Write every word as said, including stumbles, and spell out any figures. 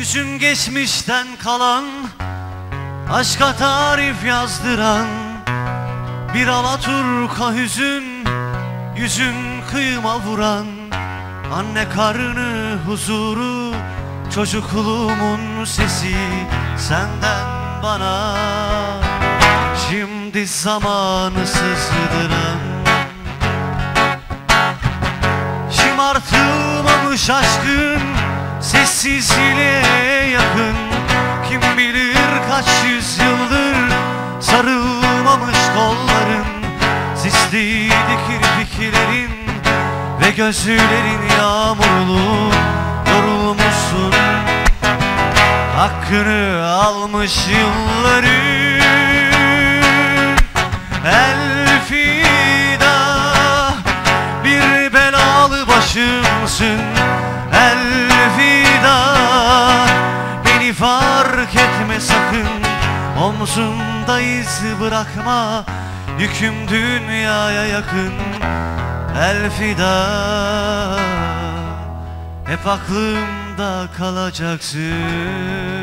Yüzün geçmişten kalan, aşka tarif yazdıran bir alaturka hüzün, yüzün kıyıma vuran. Anne karnı huzuru, çocukluğumun sesi senden bana. Şimdi zamanı sızdıran, şımartılmamış aşkın sessizliğe yakın. Kim bilir kaç yüzyıldır sarılmamış kolların, sisliydi kirpiklerin ve gözlerin yağmurlu. Yorulmuşsun, hakkını almış yılların. Elfida, bir belalı başımsın. Elfida, beni fark etme sakın. Omzumda iz bırakma, yüküm dünyaya yakın. Elfida, hep aklımda kalacaksın.